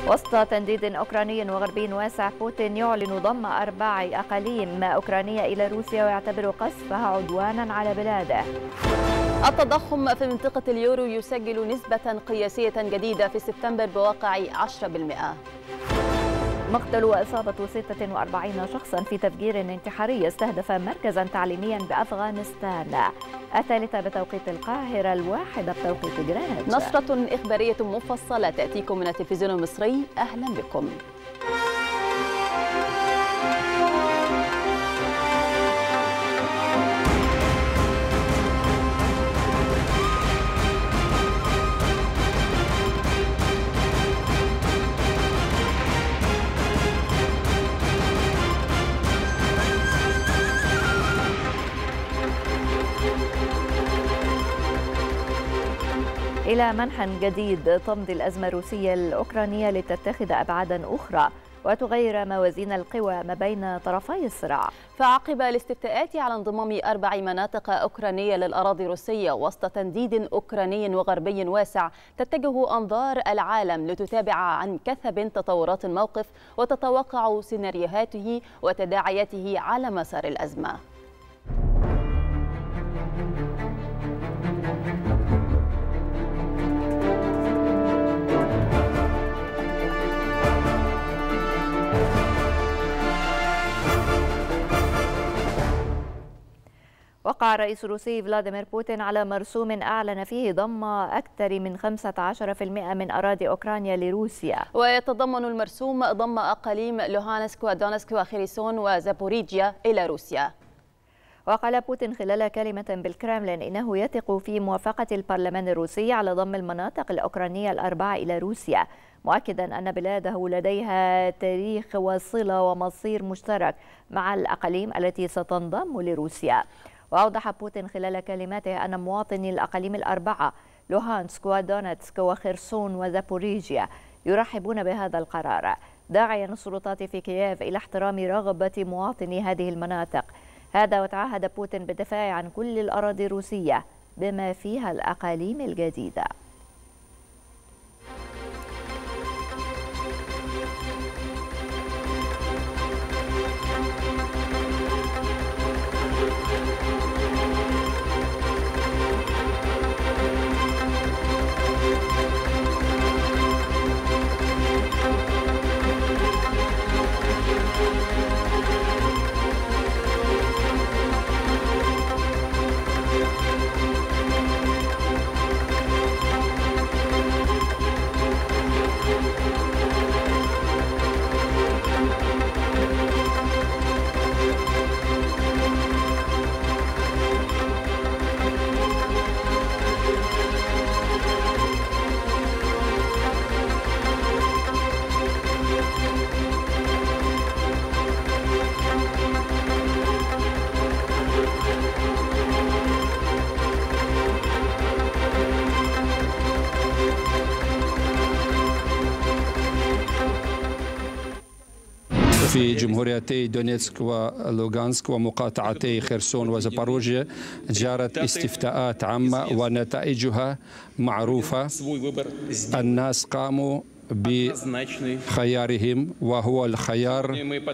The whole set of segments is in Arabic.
وسط تنديد أوكراني وغربي واسع، بوتين يعلن ضم 4 أقاليم أوكرانية إلى روسيا ويعتبر قصفها عدوانا على بلاده. التضخم في منطقة اليورو يسجل نسبة قياسية جديدة في سبتمبر بواقع 10%. مقتل وإصابة 46 شخصا في تفجير انتحاري استهدف مركزا تعليميا بأفغانستان، 3 بتوقيت القاهرة، 1 بتوقيت جرينتش. نشرة إخبارية مفصلة تأتيكم من التلفزيون المصري، أهلا بكم. إلى منحى جديد تمضي الأزمة الروسية الأوكرانية لتتخذ أبعادا أخرى وتغير موازين القوى ما بين طرفي الصراع. فعقب الاستفتاءات على انضمام 4 مناطق أوكرانية للأراضي الروسية وسط تنديد أوكراني وغربي واسع، تتجه أنظار العالم لتتابع عن كثب تطورات الموقف وتتوقع سيناريوهاته وتداعياته على مسار الأزمة. وقع الرئيس الروسي فلاديمير بوتين على مرسوم أعلن فيه ضم أكثر من 15% من أراضي أوكرانيا لروسيا، ويتضمن المرسوم ضم أقاليم لوهانسك ودونسك وخيرسون وزابوريجيا إلى روسيا. وقال بوتين خلال كلمة بالكرملين إنه يثق في موافقة البرلمان الروسي على ضم المناطق الأوكرانية ال4 إلى روسيا، مؤكدا أن بلاده لديها تاريخ وصلة ومصير مشترك مع الأقاليم التي ستنضم لروسيا. وأوضح بوتين خلال كلماته أن مواطني الأقاليم ال4 لوهانسك ودونتسك وخيرسون وزابوريجيا يرحبون بهذا القرار، داعيا السلطات في كييف إلى احترام رغبة مواطني هذه المناطق. هذا وتعهد بوتين بالدفاع عن كل الأراضي الروسية بما فيها الأقاليم الجديدة. في جمهوريتي دونيتسك ولوغانسك ومقاطعتي خيرسون وزاباروجيا جرت استفتاءات عامة ونتائجها معروفة. الناس قاموا بخيارهم وهو الخيار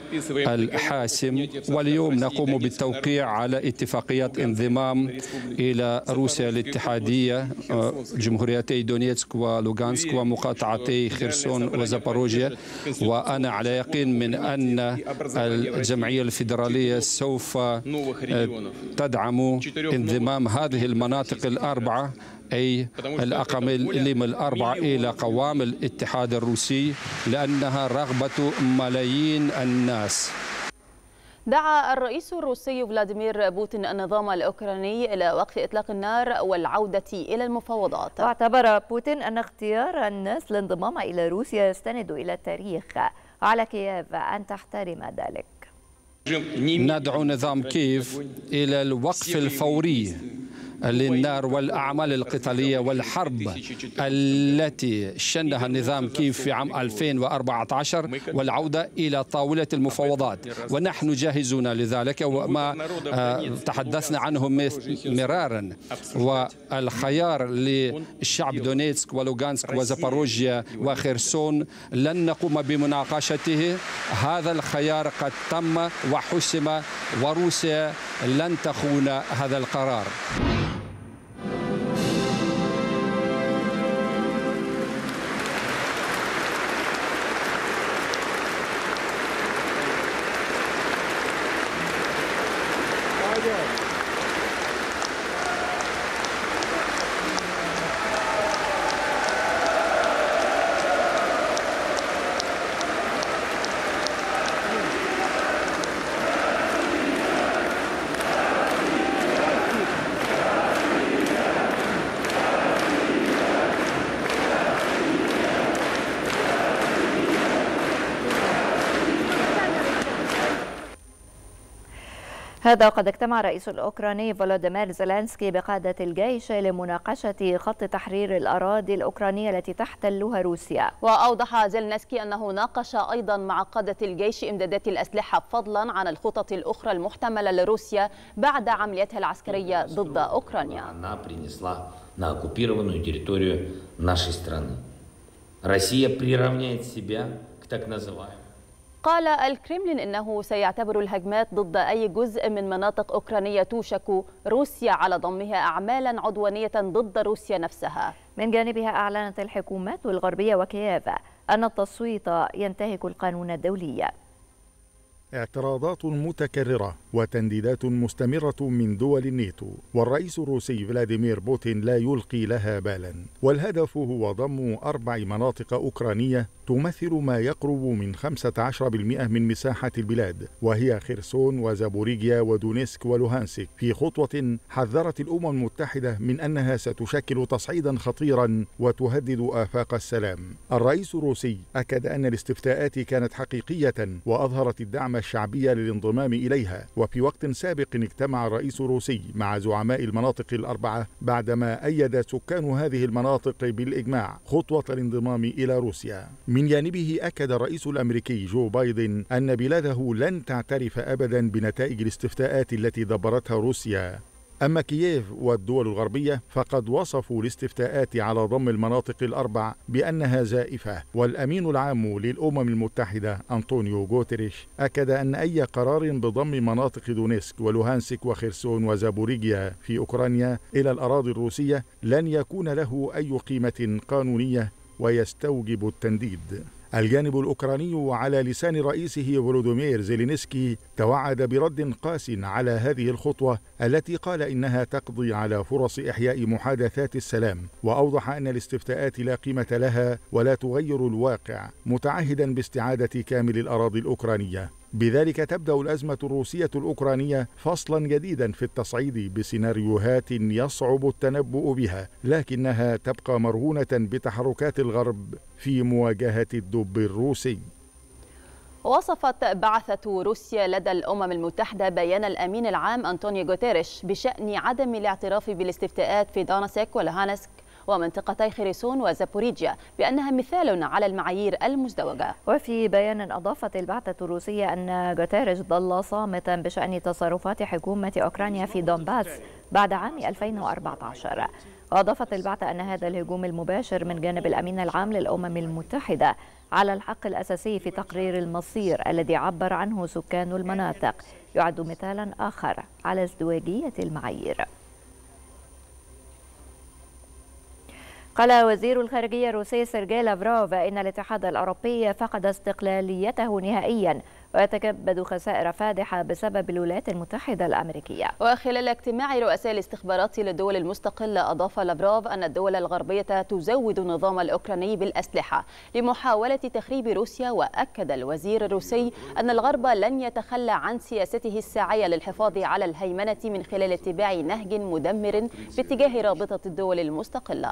الحاسم، واليوم نقوم بالتوقيع على اتفاقية انضمام إلى روسيا الاتحادية جمهوريتي دونيتسك ولوغانسك ومقاطعتي خيرسون وزاباروجيا. وأنا على يقين من أن الجمعية الفيدرالية سوف تدعم انضمام هذه المناطق ال4 أي الأقاليم ال4 إلى قوام الاتحاد الروسي، لأنها رغبة ملايين الناس. دعا الرئيس الروسي فلاديمير بوتين النظام الأوكراني إلى وقف إطلاق النار والعودة إلى المفاوضات. واعتبر بوتين أن اختيار الناس الانضمام إلى روسيا يستند إلى التاريخ، على كييف أن تحترم ذلك. ندعو نظام كييف إلى الوقف الفوري للنار والأعمال القتالية والحرب التي شنها النظام كيف في عام 2014 والعودة إلى طاولة المفاوضات، ونحن جاهزون لذلك وما تحدثنا عنه مرارا. والخيار للشعب دونيتسك ولوغانسك وزاباروجيا وخيرسون لن نقوم بمناقشته. هذا الخيار قد تم وحسم وروسيا لن تخون هذا القرار. هذا وقد اجتمع الرئيس الأوكراني فولوديمير زيلينسكي بقادة الجيش لمناقشة خط تحرير الأراضي الأوكرانية التي تحتلها روسيا. وأوضح زيلينسكي أنه ناقش أيضا مع قادة الجيش إمدادات الأسلحة فضلا عن الخطط الأخرى المحتملة لروسيا بعد عملياتها العسكرية ضد أوكرانيا. قال الكرملين إنه سيعتبر الهجمات ضد أي جزء من مناطق أوكرانية توشك روسيا على ضمها أعمالا عدوانية ضد روسيا نفسها. من جانبها أعلنت الحكومات الغربية وكييف أن التصويت ينتهك القانون الدولي. اعتراضات متكررة وتنديدات مستمرة من دول الناتو، والرئيس الروسي فلاديمير بوتين لا يلقي لها بالا، والهدف هو ضم 4 مناطق أوكرانية تمثل ما يقرب من 15% من مساحة البلاد، وهي خيرسون وزابوريجيا ودونيسك ولوهانسك، في خطوة حذرت الأمم المتحدة من أنها ستشكل تصعيدا خطيرا وتهدد آفاق السلام. الرئيس الروسي أكد أن الاستفتاءات كانت حقيقية وأظهرت الدعم الشعبي للانضمام إليها. وفي وقت سابق اجتمع الرئيس الروسي مع زعماء المناطق ال4 بعدما أيد سكان هذه المناطق بالإجماع خطوة الانضمام إلى روسيا. من جانبه أكد الرئيس الأمريكي جو بايدن أن بلاده لن تعترف أبدا بنتائج الاستفتاءات التي دبرتها روسيا. أما كييف والدول الغربية فقد وصفوا الاستفتاءات على ضم المناطق ال4 بأنها زائفة، والأمين العام للأمم المتحدة أنطونيو غوتيريش أكد أن أي قرار بضم مناطق دونيسك ولوهانسك وخيرسون وزابوريجيا في أوكرانيا إلى الأراضي الروسية لن يكون له أي قيمة قانونية ويستوجب التنديد. الجانب الأوكراني وعلى لسان رئيسه فولوديمير زيلينسكي توعد برد قاس على هذه الخطوة التي قال إنها تقضي على فرص إحياء محادثات السلام، وأوضح أن الاستفتاءات لا قيمة لها ولا تغير الواقع، متعهدا باستعادة كامل الأراضي الأوكرانية. بذلك تبدأ الأزمة الروسية الأوكرانية فصلا جديدا في التصعيد بسيناريوهات يصعب التنبؤ بها، لكنها تبقى مرهونة بتحركات الغرب في مواجهة الدب الروسي. وصفت بعثة روسيا لدى الأمم المتحدة بيان الأمين العام أنطونيو غوتيريش بشأن عدم الاعتراف بالاستفتاءات في دونيسك ولوهانسك ومنطقتي خيرسون وزابوريجيا بأنها مثال على المعايير المزدوجة. وفي بيان أضافت البعثة الروسية أن غوتيريش ظل صامتا بشأن تصرفات حكومة أوكرانيا في دونباس بعد عام 2014. وأضافت البعثة أن هذا الهجوم المباشر من جانب الأمين العام للأمم المتحدة على الحق الأساسي في تقرير المصير الذي عبر عنه سكان المناطق يعد مثالا آخر على ازدواجية المعايير. قال وزير الخارجية الروسي سيرجي لافروف إن الاتحاد الأوروبي فقد استقلاليته نهائيا ويتكبد خسائر فادحة بسبب الولايات المتحدة الأمريكية. وخلال اجتماع رؤساء الاستخبارات للدول المستقلة أضاف لافروف أن الدول الغربية تزود النظام الأوكراني بالأسلحة لمحاولة تخريب روسيا. وأكد الوزير الروسي أن الغرب لن يتخلى عن سياسته الساعية للحفاظ على الهيمنة من خلال اتباع نهج مدمر باتجاه رابطة الدول المستقلة.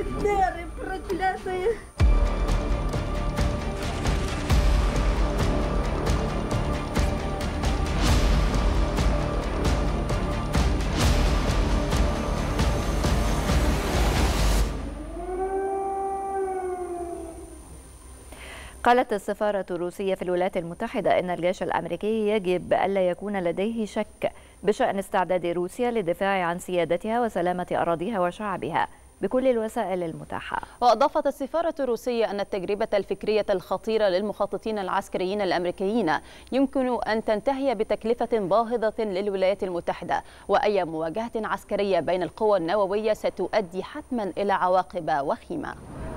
قالت السفارة الروسية في الولايات المتحدة إن الجيش الأمريكي يجب ألا يكون لديه شك بشأن استعداد روسيا للدفاع عن سيادتها وسلامة أراضيها وشعبها بكل الوسائل المتاحة. وأضافت السفارة الروسية أن التجربة الفكرية الخطيرة للمخططين العسكريين الأمريكيين يمكن أن تنتهي بتكلفة باهظة للولايات المتحدة، وأي مواجهة عسكرية بين القوى النووية ستؤدي حتما إلى عواقب وخيمة.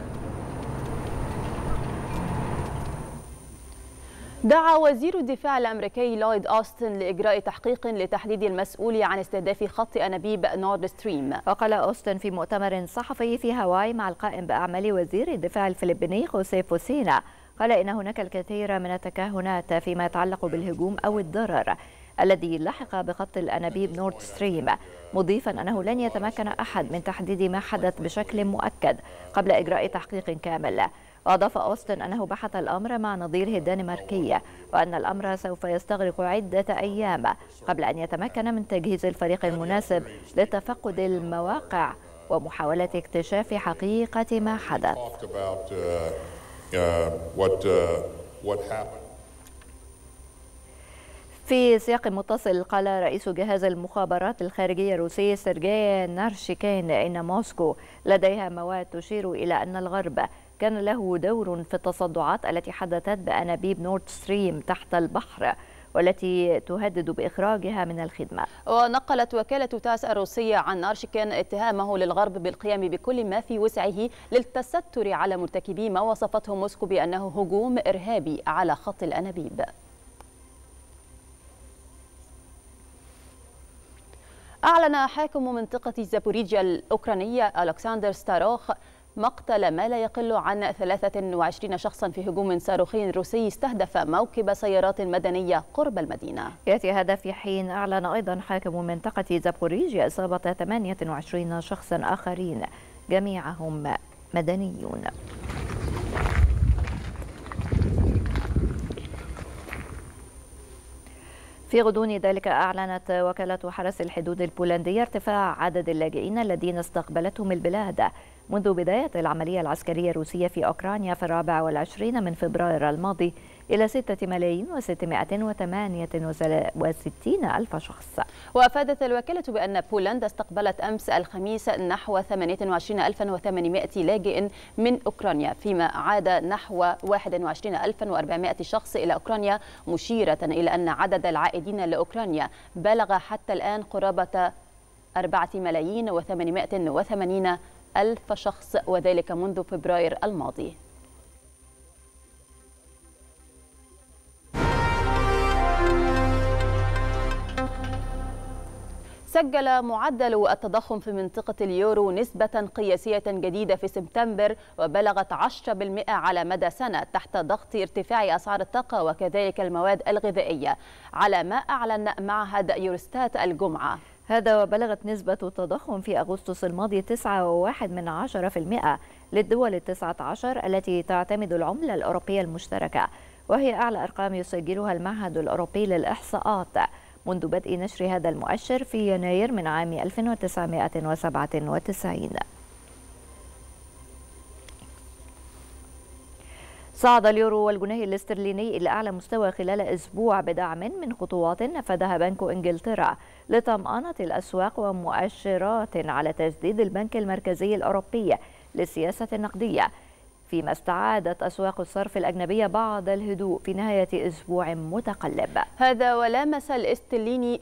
دعا وزير الدفاع الأمريكي لويد أوستن لإجراء تحقيق لتحديد المسؤول عن استهداف خط أنابيب نورد ستريم. وقال أوستن في مؤتمر صحفي في هاواي مع القائم بأعمال وزير الدفاع الفلبيني خوسيه فوسينا، قال إن هناك الكثير من التكهنات فيما يتعلق بالهجوم أو الضرر الذي لحق بخط الأنابيب نورد ستريم، مضيفا أنه لن يتمكن أحد من تحديد ما حدث بشكل مؤكد قبل إجراء تحقيق كامل. وأضاف أوستن أنه بحث الأمر مع نظيره الدنماركي، وأن الأمر سوف يستغرق عدة أيام قبل أن يتمكن من تجهيز الفريق المناسب لتفقد المواقع ومحاولة اكتشاف حقيقة ما حدث. في سياق متصل، قال رئيس جهاز المخابرات الخارجية الروسي سيرجي نارشيكين إن موسكو لديها مواد تشير إلى أن الغرب كان له دور في التصدعات التي حدثت بأنابيب نورد ستريم تحت البحر والتي تهدد بإخراجها من الخدمة. ونقلت وكالة تاس الروسية عن نارشيكين اتهامه للغرب بالقيام بكل ما في وسعه للتستر على مرتكبي ما وصفته موسكو بأنه هجوم إرهابي على خط الأنابيب. أعلن حاكم منطقة زابوريجيا الأوكرانية ألكسندر ستاروخ مقتل ما لا يقل عن 23 شخصا في هجوم صاروخي روسي استهدف موكب سيارات مدنية قرب المدينة. يأتي هذا في حين أعلن أيضا حاكم منطقة زابوريجيا إصابة 28 شخصا آخرين جميعهم مدنيون. في غضون ذلك أعلنت وكالة حرس الحدود البولندية ارتفاع عدد اللاجئين الذين استقبلتهم البلاد منذ بداية العملية العسكرية الروسية في أوكرانيا في 24 من فبراير الماضي إلى 6,668,000 شخص. وأفادت الوكالة بأن بولندا استقبلت أمس الخميس نحو 28,800 لاجئ من أوكرانيا، فيما عاد نحو 21,400 شخص إلى أوكرانيا، مشيرة إلى أن عدد العائدين لأوكرانيا بلغ حتى الآن قرابة 4,880,000 شخص، وذلك منذ فبراير الماضي. سجل معدل التضخم في منطقة اليورو نسبة قياسية جديدة في سبتمبر وبلغت 10% على مدى سنة تحت ضغط ارتفاع أسعار الطاقة وكذلك المواد الغذائية، على ما أعلن معهد يوروستات الجمعة. هذا وبلغت نسبة التضخم في أغسطس الماضي 9.1% للدول 19 التي تعتمد العملة الأوروبية المشتركة، وهي أعلى أرقام يسجلها المعهد الأوروبي للإحصاءات منذ بدء نشر هذا المؤشر في يناير من عام 1997. صعد اليورو والجنيه الاسترليني إلى أعلى مستوى خلال أسبوع بدعم من خطوات نفذها بنك إنجلترا لطمأنة الأسواق ومؤشرات على تجديد البنك المركزي الأوروبي للسياسة النقدية، فيما استعادت أسواق الصرف الأجنبية بعض الهدوء في نهاية أسبوع متقلب. هذا ولامس الاسترليني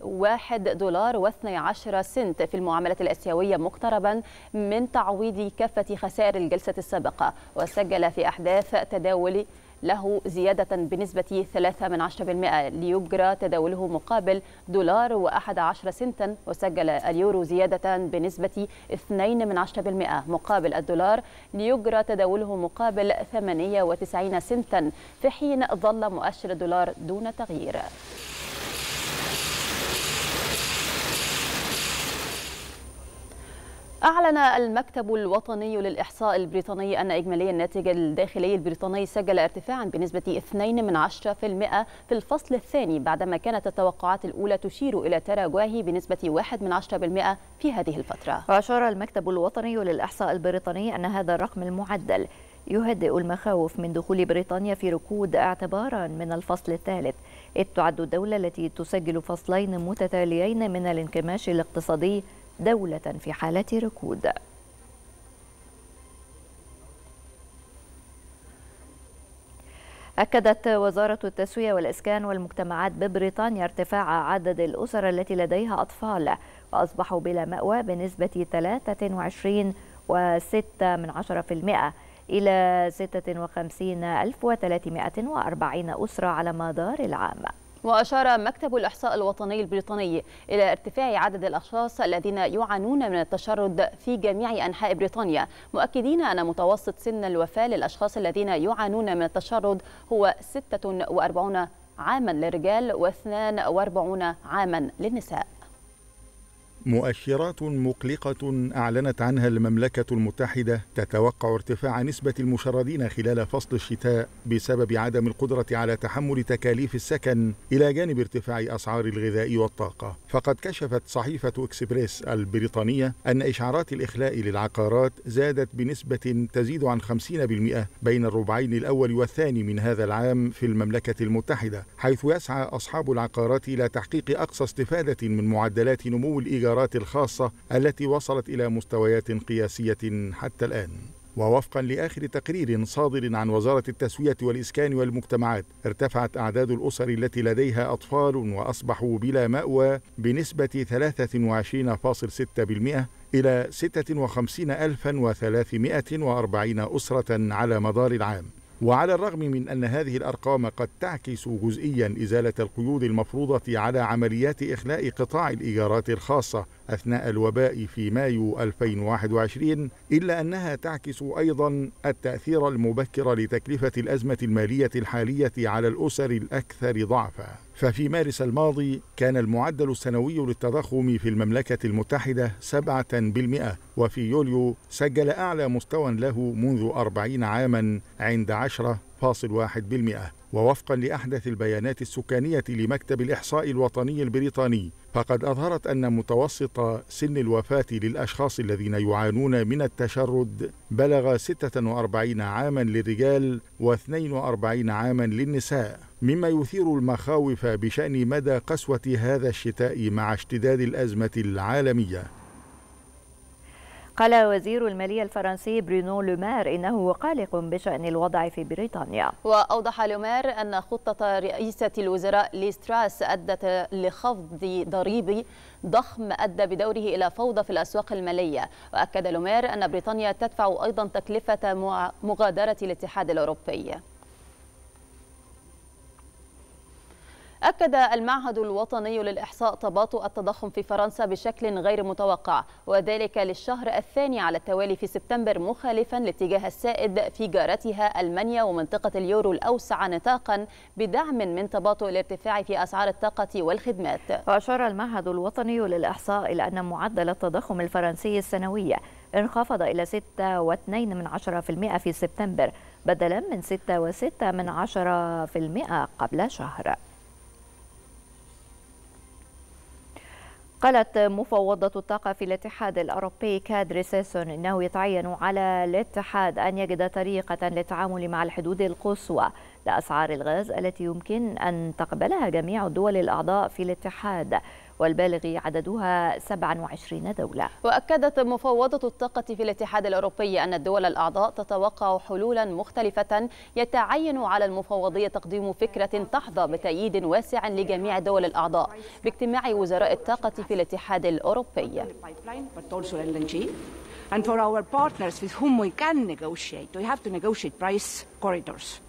$1.12 في المعاملات الآسيوية مقتربا من تعويض كافة خسائر الجلسة السابقة، وسجل في أحداث تداول له زيادة بنسبة 0.3% ليجرى تداوله مقابل $1.11، وسجل اليورو زيادة بنسبة 2% مقابل الدولار ليجرى تداوله مقابل 98 سنتا، في حين ظل مؤشر الدولار دون تغيير. أعلن المكتب الوطني للإحصاء البريطاني أن إجمالي الناتج الداخلي البريطاني سجل ارتفاعا بنسبة 2% في الفصل الثاني، بعدما كانت التوقعات الأولى تشير إلى تراجعه بنسبة 1% في هذه الفترة. وأشار المكتب الوطني للإحصاء البريطاني أن هذا الرقم المعدل يهدئ المخاوف من دخول بريطانيا في ركود اعتبارا من الفصل الثالث، إذ تعد الدولة التي تسجل فصلين متتاليين من الانكماش الاقتصادي دولة في حالة ركود. أكدت وزارة التسوية والإسكان والمجتمعات ببريطانيا ارتفاع عدد الأسر التي لديها أطفال وأصبحوا بلا مأوى بنسبة 23.6% إلى 56,340 أسرة على مدار العام. وأشار مكتب الإحصاء الوطني البريطاني إلى ارتفاع عدد الأشخاص الذين يعانون من التشرد في جميع أنحاء بريطانيا، مؤكدين أن متوسط سن الوفاة للأشخاص الذين يعانون من التشرد هو 46 عاما للرجال و42 عاما للنساء. مؤشرات مقلقة أعلنت عنها المملكة المتحدة تتوقع ارتفاع نسبة المشردين خلال فصل الشتاء بسبب عدم القدرة على تحمل تكاليف السكن إلى جانب ارتفاع أسعار الغذاء والطاقة. فقد كشفت صحيفة إكسبريس البريطانية أن إشعارات الإخلاء للعقارات زادت بنسبة تزيد عن 50% بين الربعين الأول والثاني من هذا العام في المملكة المتحدة، حيث يسعى أصحاب العقارات إلى تحقيق أقصى استفادة من معدلات نمو الإيجارات الخاصة التي وصلت إلى مستويات قياسية حتى الآن. ووفقا لآخر تقرير صادر عن وزارة التسوية والإسكان والمجتمعات، ارتفعت أعداد الأسر التي لديها أطفال وأصبحوا بلا مأوى بنسبة 23.6% إلى 56,340 أسرة على مدار العام. وعلى الرغم من أن هذه الأرقام قد تعكس جزئيا إزالة القيود المفروضة على عمليات إخلاء قطاع الإيجارات الخاصة أثناء الوباء في مايو 2021، إلا أنها تعكس أيضا التأثير المبكر لتكلفة الأزمة المالية الحالية على الأسر الأكثر ضعفا. ففي مارس الماضي كان المعدل السنوي للتضخم في المملكة المتحدة 7%، وفي يوليو سجل أعلى مستوى له منذ 40 عاما عند 10.1%. ووفقا لأحدث البيانات السكانية لمكتب الإحصاء الوطني البريطاني، فقد أظهرت أن متوسط سن الوفاة للأشخاص الذين يعانون من التشرد بلغ 46 عاما للرجال و42 عاما للنساء، مما يثير المخاوف بشأن مدى قسوة هذا الشتاء مع اشتداد الأزمة العالمية. قال وزير المالية الفرنسي برونو لومير إنه قلق بشأن الوضع في بريطانيا. وأوضح لومير أن خطة رئيسة الوزراء ليز تراس أدت لخفض ضريبي ضخم أدى بدوره إلى فوضى في الأسواق المالية. وأكد لومير أن بريطانيا تدفع أيضا تكلفة مغادرة الاتحاد الأوروبي. أكد المعهد الوطني للإحصاء تباطؤ التضخم في فرنسا بشكل غير متوقع، وذلك للشهر الثاني على التوالي في سبتمبر، مخالفا الاتجاه السائد في جارتها ألمانيا ومنطقة اليورو الأوسع نطاقا بدعم من تباطؤ الارتفاع في أسعار الطاقة والخدمات. وأشار المعهد الوطني للإحصاء إلى أن معدل التضخم الفرنسي السنوي انخفض إلى 6.2% في سبتمبر بدلا من 6.6% قبل شهر. قالت مفوضة الطاقة في الاتحاد الأوروبي كادري سيسون إنه يتعين على الاتحاد أن يجد طريقة للتعامل مع الحدود القصوى لأسعار الغاز التي يمكن أن تقبلها جميع الدول الأعضاء في الاتحاد، والبالغ عددها 27 دولة. وأكدت مفوضة الطاقة في الاتحاد الأوروبي أن الدول الأعضاء تتوقع حلولا مختلفة يتعين على المفوضية تقديم فكرة تحظى بتأييد واسع لجميع الدول الأعضاء باجتماع وزراء الطاقة في الاتحاد الأوروبي. And for our partners with whom we can negotiate, we have to negotiate price corridors.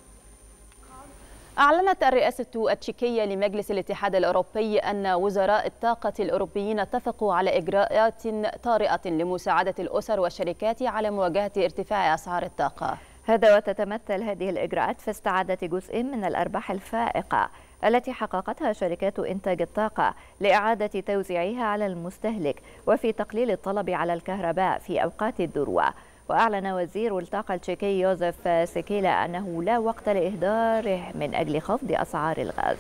أعلنت الرئاسة التشيكية لمجلس الاتحاد الأوروبي أن وزراء الطاقة الأوروبيين اتفقوا على إجراءات طارئة لمساعدة الأسر والشركات على مواجهة ارتفاع أسعار الطاقة. هذا وتتمثل هذه الإجراءات في استعادة جزء من الأرباح الفائقة التي حققتها شركات إنتاج الطاقة لإعادة توزيعها على المستهلك وفي تقليل الطلب على الكهرباء في أوقات الذروة. وأعلن وزير الطاقة التشيكي يوزيف سيكيلا أنه لا وقت لإهداره من أجل خفض أسعار الغاز.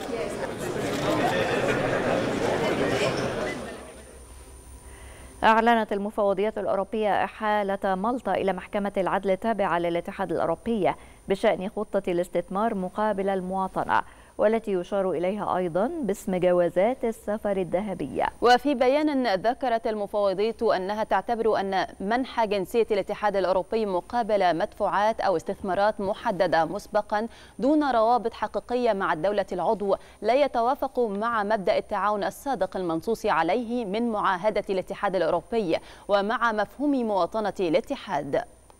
أعلنت المفوضية الأوروبية إحالة مالطا إلى محكمة العدل التابعة للاتحاد الأوروبي بشأن خطة الاستثمار مقابل المواطنة، والتي يشار إليها أيضا باسم جوازات السفر الذهبية. وفي بيان ذكرت المفوضية أنها تعتبر أن منح جنسية الاتحاد الأوروبي مقابل مدفوعات أو استثمارات محددة مسبقا دون روابط حقيقية مع الدولة العضو لا يتوافق مع مبدأ التعاون الصادق المنصوص عليه من معاهدة الاتحاد الأوروبي ومع مفهوم مواطنة الاتحاد.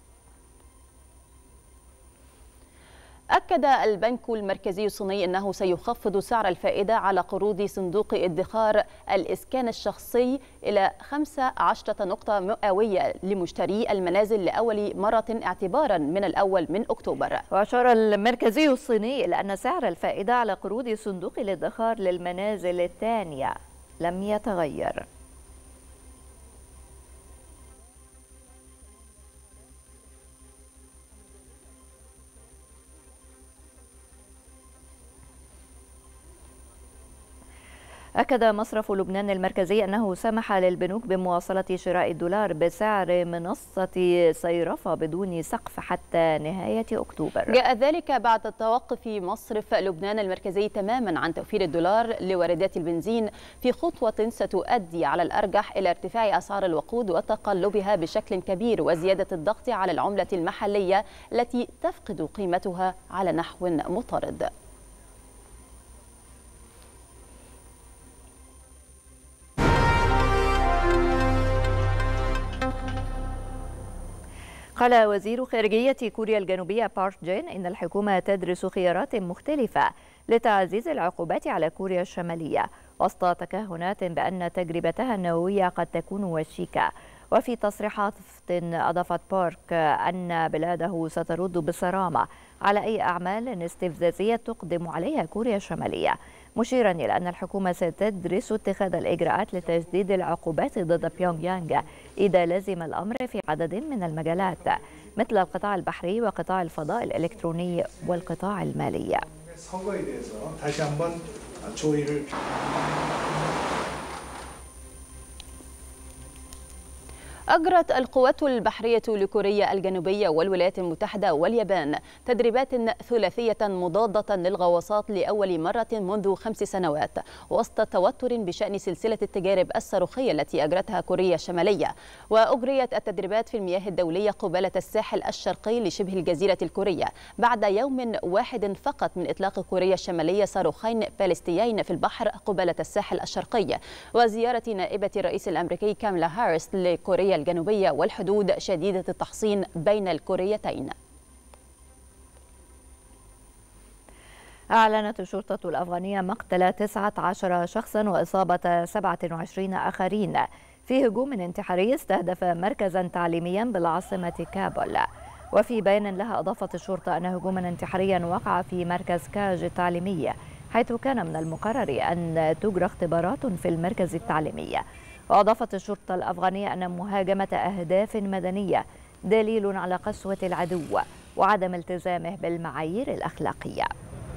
أكد البنك المركزي الصيني أنه سيخفض سعر الفائدة على قروض صندوق ادخار الإسكان الشخصي إلى 15 نقطة مئوية لمشتري المنازل لأول مرة اعتبارا من الأول من أكتوبر. وأشار المركزي الصيني إلى أن سعر الفائدة على قروض صندوق الادخار للمنازل الثانية لم يتغير. أكد مصرف لبنان المركزي أنه سمح للبنوك بمواصلة شراء الدولار بسعر منصة صيرفة بدون سقف حتى نهاية أكتوبر. جاء ذلك بعد توقف مصرف لبنان المركزي تماما عن توفير الدولار لواردات البنزين في خطوة ستؤدي على الأرجح إلى ارتفاع أسعار الوقود وتقلبها بشكل كبير وزيادة الضغط على العملة المحلية التي تفقد قيمتها على نحو مطارد. قال وزير خارجية كوريا الجنوبية بارك جين إن الحكومة تدرس خيارات مختلفة لتعزيز العقوبات على كوريا الشمالية وسط تكهنات بأن تجربتها النووية قد تكون وشيكة. وفي تصريحات أضافت بارك أن بلاده سترد بصرامة على أي أعمال استفزازية تقدم عليها كوريا الشمالية، مشيرا إلى أن الحكومة ستدرس اتخاذ الإجراءات لتجديد العقوبات ضد بيونغ يانغ إذا لزم الأمر في عدد من المجالات مثل القطاع البحري وقطاع الفضاء الإلكتروني والقطاع المالي. أجرت القوات البحرية لكوريا الجنوبية والولايات المتحدة واليابان تدريبات ثلاثية مضادة للغواصات لأول مرة منذ 5 سنوات وسط توتر بشأن سلسلة التجارب الصاروخية التي أجرتها كوريا الشمالية. وأجريت التدريبات في المياه الدولية قبالة الساحل الشرقي لشبه الجزيرة الكورية بعد يوم واحد فقط من إطلاق كوريا الشمالية صاروخين باليستيين في البحر قبالة الساحل الشرقي وزيارة نائبة الرئيس الأمريكي كامالا هاريس لكوريا الجنوبية والحدود شديدة التحصين بين الكوريتين. أعلنت الشرطة الأفغانية مقتل 19 شخصا وإصابة 27 آخرين في هجوم انتحاري استهدف مركزا تعليميا بالعاصمة كابول. وفي بيان لها أضافت الشرطة أن هجوما انتحاريا وقع في مركز كاج التعليمي حيث كان من المقرر أن تجرى اختبارات في المركز التعليمي. وأضافت الشرطة الأفغانية أن مهاجمة أهداف مدنية دليل على قسوة العدو وعدم التزامه بالمعايير الأخلاقية.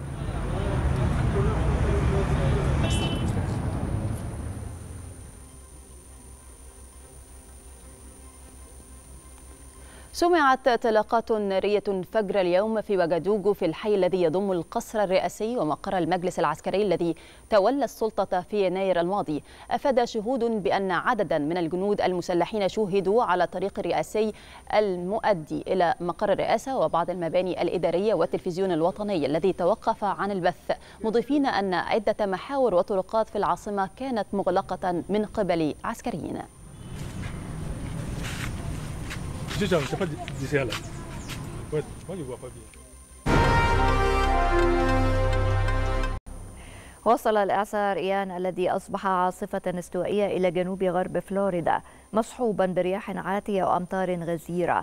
سمعت طلقات نارية فجر اليوم في وجدوجو في الحي الذي يضم القصر الرئاسي ومقر المجلس العسكري الذي تولى السلطة في يناير الماضي. أفاد شهود بأن عددا من الجنود المسلحين شوهدوا على الطريق الرئاسي المؤدي إلى مقر الرئاسة وبعض المباني الإدارية والتلفزيون الوطني الذي توقف عن البث، مضيفين أن عدة محاور وطرقات في العاصمة كانت مغلقة من قبل عسكريين. وصل الإعصار إيان الذي أصبح عاصفة استوائية إلى جنوب غرب فلوريدا مصحوبا برياح عاتية وأمطار غزيرة.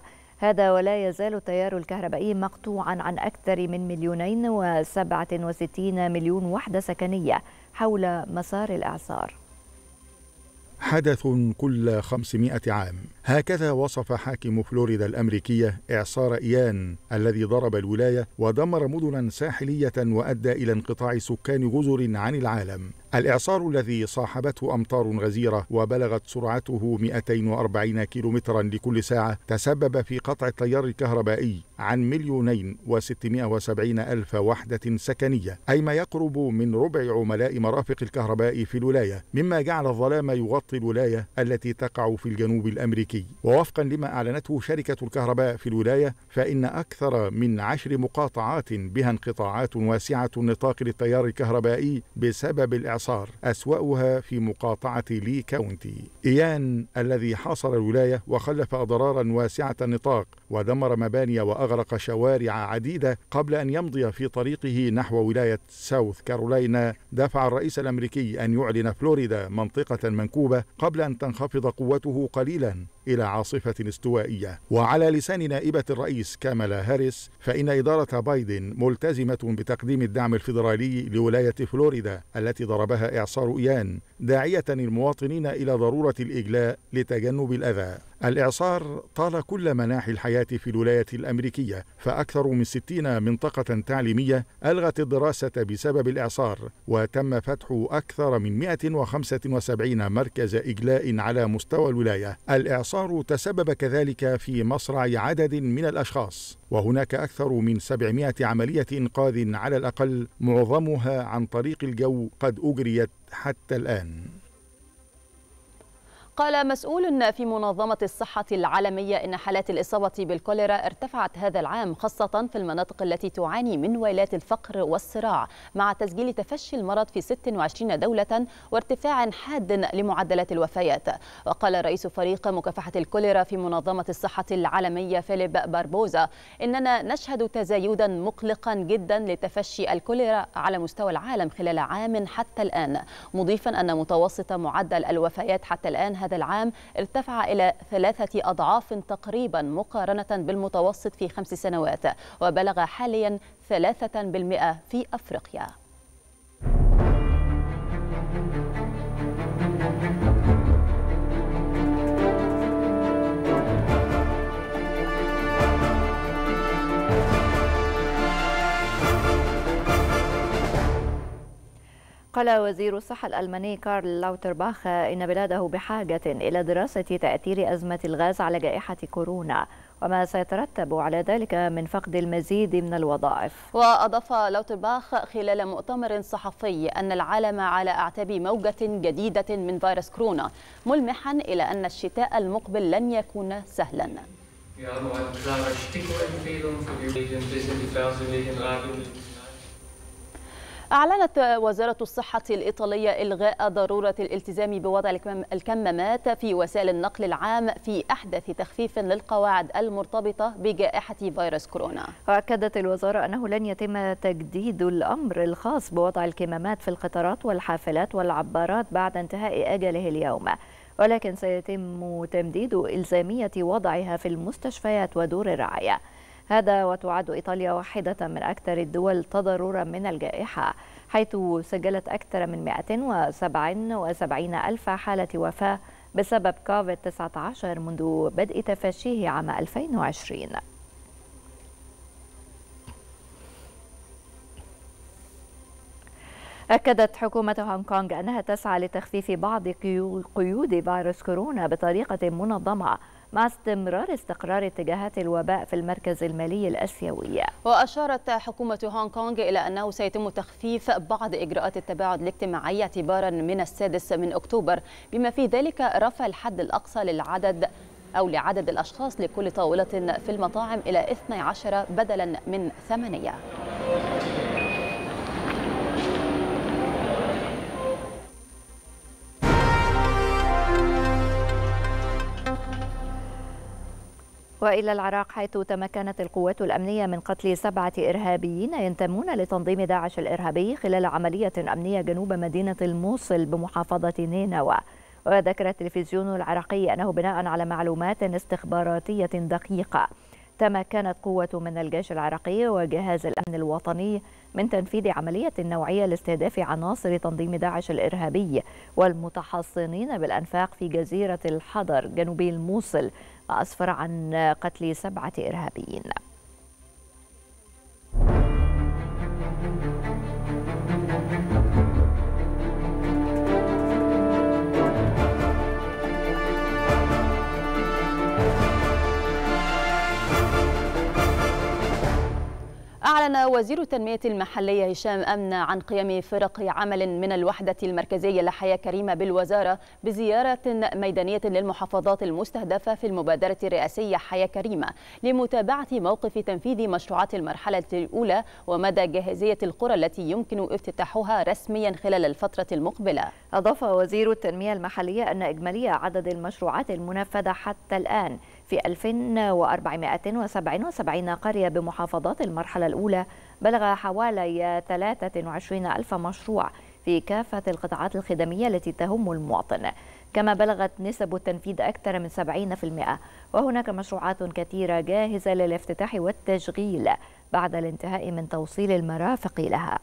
هذا ولا يزال التيار الكهربائي مقطوعا عن أكثر من 2,067,000,000 وحدة سكنية حول مسار الإعصار. حدث كل 500 عام، هكذا وصف حاكم فلوريدا الأمريكية إعصار إيان الذي ضرب الولاية ودمر مدنا ساحلية وأدى إلى انقطاع سكان جزر عن العالم. الإعصار الذي صاحبته أمطار غزيرة وبلغت سرعته 240 كيلومترا لكل ساعة تسبب في قطع التيار الكهربائي عن 2,670,000 وحدة سكنية، أي ما يقرب من ربع عملاء مرافق الكهرباء في الولاية، مما جعل الظلام يغطي الولاية التي تقع في الجنوب الأمريكي. ووفقا لما أعلنته شركة الكهرباء في الولاية، فإن أكثر من 10 مقاطعات بها انقطاعات واسعة النطاق للتيار الكهربائي بسبب الإعصار، أسوأها في مقاطعة لي كاونتي. إيان الذي حاصر الولاية وخلف أضرارا واسعة النطاق ودمر مباني وأغرق شوارع عديدة قبل أن يمضي في طريقه نحو ولاية ساوث كارولاينا، دفع الرئيس الأمريكي أن يعلن فلوريدا منطقة منكوبة قبل أن تنخفض قوته قليلا إلى عاصفة استوائية. وعلى لسان نائبة الرئيس كامالا هاريس، فإن إدارة بايدن ملتزمة بتقديم الدعم الفيدرالي لولاية فلوريدا التي ضربها إعصار إيان، داعية المواطنين إلى ضرورة الإجلاء لتجنب الأذى. الإعصار طال كل مناحي الحياة في الولاية الأمريكية، فأكثر من 60 منطقة تعليمية ألغت الدراسة بسبب الإعصار، وتم فتح أكثر من 175 مركز إجلاء على مستوى الولاية. الإعصار تسبب كذلك في مصرع عدد من الأشخاص، وهناك أكثر من 700 عملية إنقاذ على الأقل، معظمها عن طريق الجو قد أجريت حتى الآن. قال مسؤول في منظمة الصحة العالمية إن حالات الإصابة بالكوليرا ارتفعت هذا العام، خاصة في المناطق التي تعاني من ويلات الفقر والصراع، مع تسجيل تفشي المرض في 26 دولة وارتفاع حاد لمعدلات الوفيات. وقال رئيس فريق مكافحة الكوليرا في منظمة الصحة العالمية فيليب باربوزا إننا نشهد تزايدا مقلقا جدا لتفشي الكوليرا على مستوى العالم خلال عام حتى الآن، مضيفا أن متوسط معدل الوفيات حتى الآن هذا العام ارتفع إلى 3 أضعاف تقريبا مقارنة بالمتوسط في 5 سنوات، وبلغ حاليا 3% في أفريقيا. قال وزير الصحة الألماني كارل لاوترباخ إن بلاده بحاجة إلى دراسة تأثير أزمة الغاز على جائحة كورونا وما سيترتب على ذلك من فقد المزيد من الوظائف. وأضاف لاوترباخ خلال مؤتمر صحفي أن العالم على أعتاب موجة جديدة من فيروس كورونا، ملمحا إلى أن الشتاء المقبل لن يكون سهلا. أعلنت وزارة الصحة الإيطالية إلغاء ضرورة الالتزام بوضع الكمامات في وسائل النقل العام في أحدث تخفيف للقواعد المرتبطة بجائحة فيروس كورونا. وأكدت الوزارة أنه لن يتم تجديد الأمر الخاص بوضع الكمامات في القطارات والحافلات والعبارات بعد انتهاء أجله اليوم، ولكن سيتم تمديد إلزامية وضعها في المستشفيات ودور الرعاية. هذا وتعد إيطاليا واحدة من أكثر الدول تضررا من الجائحة، حيث سجلت أكثر من 177 ألف حالة وفاة بسبب كوفيد-19 منذ بدء تفشيه عام 2020. أكدت حكومة هونغ كونغ أنها تسعى لتخفيف بعض قيود فيروس كورونا بطريقة منظمة مع استمرار استقرار اتجاهات الوباء في المركز المالي الآسيوي. وأشارت حكومة هونغ كونغ إلى أنه سيتم تخفيف بعض إجراءات التباعد الاجتماعي اعتبارا من 6 أكتوبر، بما في ذلك رفع الحد الأقصى لعدد الأشخاص لكل طاولة في المطاعم إلى 12 بدلا من 8. وإلى العراق، حيث تمكنت القوات الأمنية من قتل 7 إرهابيين ينتمون لتنظيم داعش الإرهابي خلال عملية أمنية جنوب مدينة الموصل بمحافظة نينوى. وذكر التلفزيون العراقي أنه بناء على معلومات استخباراتية دقيقة تمكنت قوة من الجيش العراقي وجهاز الأمن الوطني من تنفيذ عملية نوعية لاستهداف عناصر تنظيم داعش الإرهابي والمتحصنين بالأنفاق في جزيرة الحضر جنوبي الموصل، وأسفر عن قتل 7 إرهابيين. أعلن وزير التنمية المحلية هشام أمنة عن قيام فرق عمل من الوحدة المركزية لحياة كريمة بالوزارة بزيارة ميدانية للمحافظات المستهدفة في المبادرة الرئاسية حياة كريمة لمتابعة موقف تنفيذ مشروعات المرحلة الأولى ومدى جاهزية القرى التي يمكن افتتاحها رسميا خلال الفترة المقبلة. أضاف وزير التنمية المحلية أن إجمالي عدد المشروعات المنفذة حتى الآن في 2477 قرية بمحافظات المرحلة الأولى بلغ حوالي 23 ألف مشروع في كافة القطاعات الخدمية التي تهم المواطن، كما بلغت نسب التنفيذ أكثر من 70%، وهناك مشروعات كثيرة جاهزة للافتتاح والتشغيل بعد الانتهاء من توصيل المرافق لها.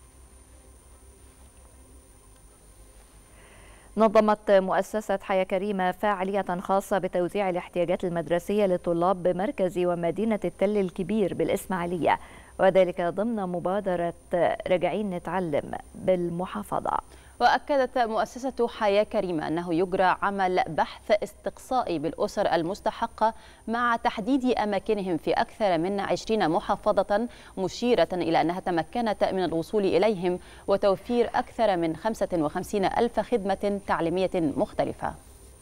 نظمت مؤسسة حياة كريمة فعالية خاصة بتوزيع الاحتياجات المدرسية للطلاب بمركز ومدينة التل الكبير بالإسماعيلية، وذلك ضمن مبادرة راجعين نتعلم بالمحافظة. وأكدت مؤسسة حياة كريمة أنه يجرى عمل بحث استقصائي بالأسر المستحقة مع تحديد أماكنهم في أكثر من 20 محافظة، مشيرة إلى أنها تمكنت من الوصول إليهم وتوفير أكثر من 55 ألف خدمة تعليمية مختلفة.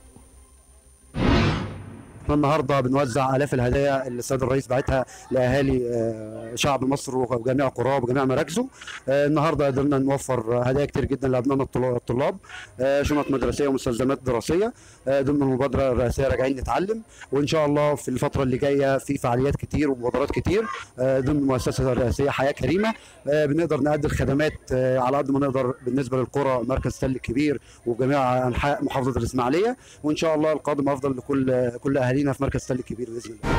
النهارده بنوزع آلاف الهدايا اللي السيد الرئيس بعتها لاهالي شعب مصر وجميع قراه وجميع مراكزه. النهارده قدرنا نوفر هدايا كتير جدا لابنائنا الطلاب، شنط مدرسيه ومستلزمات دراسيه ضمن المبادره الرئاسيه راجعين نتعلم، وان شاء الله في الفتره اللي جايه في فعاليات كتير ومبادرات كتير ضمن المؤسسه الرئاسيه حياه كريمه. بنقدر نقدم خدمات على قد ما نقدر بالنسبه للقرى مركز تل الكبير وجميع انحاء محافظه الاسماعيليه، وان شاء الله القادم افضل لكل اهالينا في مركز تل الكبير باذن الله.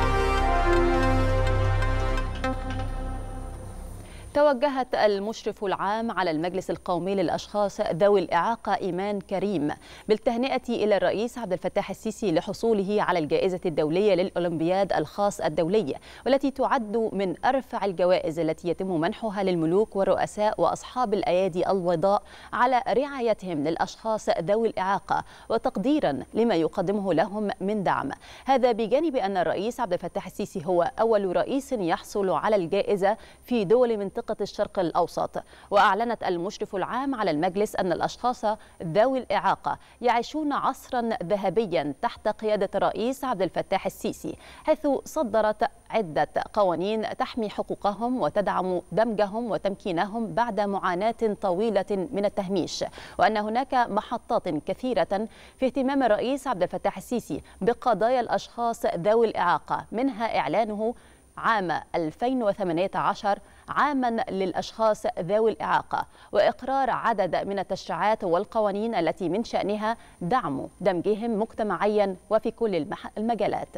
توجهت المشرف العام على المجلس القومي للأشخاص ذوي الإعاقة إيمان كريم بالتهنئة إلى الرئيس عبد الفتاح السيسي لحصوله على الجائزة الدولية للأولمبياد الخاص الدولي، والتي تعد من أرفع الجوائز التي يتم منحها للملوك والرؤساء وأصحاب الأيادي البيضاء على رعايتهم للأشخاص ذوي الإعاقة وتقديرا لما يقدمه لهم من دعم. هذا بجانب أن الرئيس عبد الفتاح السيسي هو أول رئيس يحصل على الجائزة في دول منطقة الشرق الأوسط. وأعلنت المشرف العام على المجلس أن الأشخاص ذوي الإعاقة يعيشون عصرا ذهبيا تحت قيادة الرئيس عبد الفتاح السيسي، حيث صدرت عدة قوانين تحمي حقوقهم وتدعم دمجهم وتمكينهم بعد معاناة طويلة من التهميش، وأن هناك محطات كثيرة في اهتمام الرئيس عبد الفتاح السيسي بقضايا الأشخاص ذوي الإعاقة، منها إعلانه عام 2018 عاما للأشخاص ذوي الإعاقة، وإقرار عدد من التشريعات والقوانين التي من شأنها دعم دمجهم مجتمعيا وفي كل المجالات.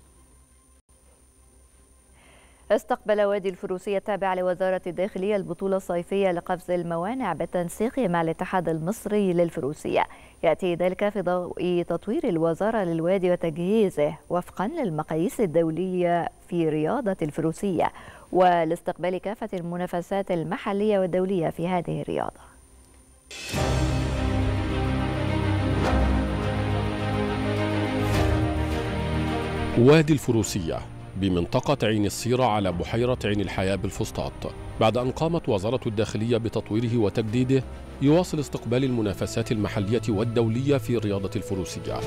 استقبل وادي الفروسية التابع لوزارة الداخلية البطولة الصيفية لقفز الموانع بالتنسيق مع الاتحاد المصري للفروسية. يأتي ذلك في ضوء تطوير الوزارة للوادي وتجهيزه وفقا للمقاييس الدولية في رياضة الفروسية، ولاستقبال كافة المنافسات المحلية والدولية في هذه الرياضة. وادي الفروسية بمنطقة عين السيرة على بحيرة عين الحياة بالفسطاط، بعد أن قامت وزارة الداخلية بتطويره وتجديده، يواصل استقبال المنافسات المحلية والدولية في رياضة الفروسية.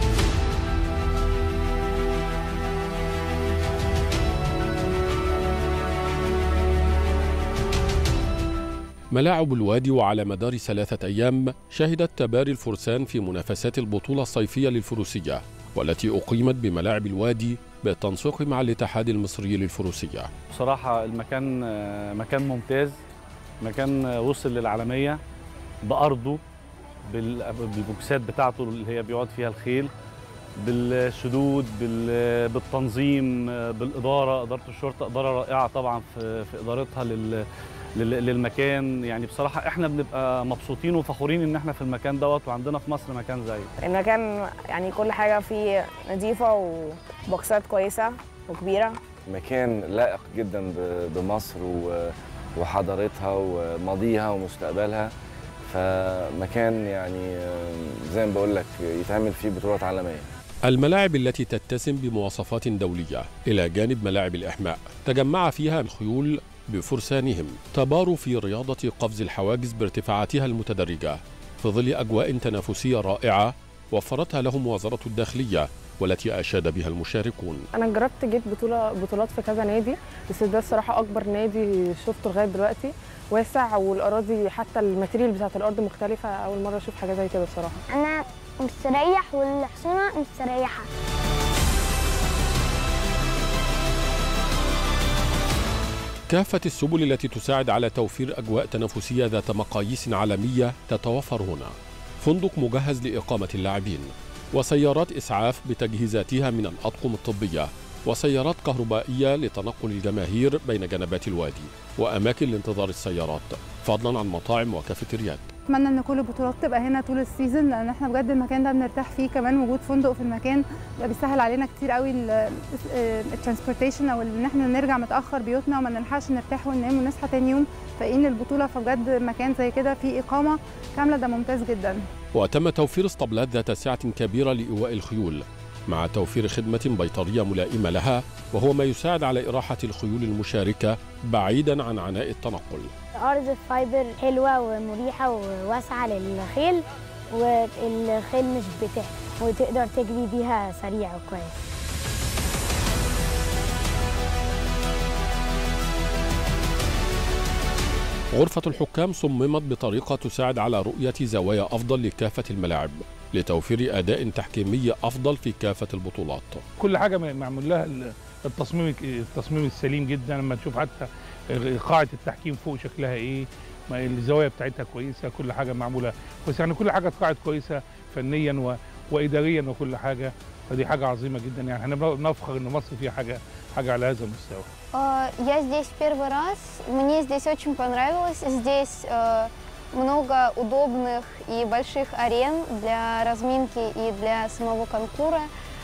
ملاعب الوادي وعلى مدار 3 أيام شهدت تباري الفرسان في منافسات البطولة الصيفية للفروسية، والتي أقيمت بملاعب الوادي بالتنسيق مع الاتحاد المصري للفروسية. بصراحة المكان مكان ممتاز، مكان وصل للعالمية بأرضه بالبوكسات بتاعته اللي هي بيقعد فيها الخيل، بالسدود، بالتنظيم، إدارة الشرطة إدارة رائعة طبعا في إدارتها للمكان. يعني بصراحة احنا بنبقى مبسوطين وفخورين ان احنا في المكان دوت وعندنا في مصر مكان زيه. المكان يعني كل حاجة فيه نظيفة وبوكسات كويسة وكبيرة. مكان لائق جدا بمصر وحضارتها وماضيها ومستقبلها، فمكان يعني زي ما بقول لك يتعمل فيه بطولات عالمية. الملاعب التي تتسم بمواصفات دولية إلى جانب ملاعب الإحماء تجمع فيها الخيول بفرسانهم، تباروا في رياضة قفز الحواجز بارتفاعاتها المتدرجة في ظل أجواء تنافسية رائعة وفرتها لهم وزارة الداخلية والتي أشاد بها المشاركون. أنا جربت جيت بطولات في كذا نادي، بس ده الصراحة أكبر نادي شفته لغاية دلوقتي، واسع والأراضي حتى الماتيريال بتاعت الأرض مختلفة. أول مرة أشوف حاجة زي كده الصراحة. أنا مستريح والحصانة مستريحة. كافة السبل التي تساعد على توفير أجواء تنافسية ذات مقاييس عالمية تتوفر هنا. فندق مجهز لإقامة اللاعبين، وسيارات إسعاف بتجهيزاتها من الأطقم الطبية، وسيارات كهربائية لتنقل الجماهير بين جنبات الوادي، وأماكن لانتظار السيارات، فضلا عن مطاعم وكافيتريات. اتمنى ان كل البطولات تبقى هنا طول السيزون، لان احنا بجد المكان ده بنرتاح فيه. كمان وجود فندق في المكان ده بيسهل علينا كتير قوي الترانسبورتيشن، او ان احنا نرجع متاخر بيوتنا وما نلحقش نرتاح وننام ونصحى تاني يوم فايقين البطوله. فبجد مكان زي كده فيه اقامه كامله ده ممتاز جدا. وتم توفير اسطبلات ذات سعة كبيرة لإيواء الخيول، مع توفير خدمة بيطرية ملائمة لها، وهو ما يساعد على إراحة الخيول المشاركة بعيدا عن عناء التنقل. أرض الفايبر حلوة ومريحة وواسعة للخيل، والخيل مش وتقدر تجري بيها سريع وكويس. غرفة الحكام صممت بطريقة تساعد على رؤية زوايا أفضل لكافة الملاعب لتوفير أداء تحكيمي أفضل في كافة البطولات. كل حاجة معمول لها التصميم السليم جدا. لما تشوف حتى قاعة التحكيم فوق شكلها إيه، الزوايا بتاعتها كويسة، كل حاجة معمولة كويسة، يعني كل حاجة قاعد كويسة فنيا وإداريا وكل حاجة. فدي حاجة عظيمة جدا، يعني احنا بنفخر إن مصر فيها حاجة على هذا المستوى. Я здесь первый раз, мне здесь очень понравилось. Здесь много удобных и больших арен для разминки и для самого конкура.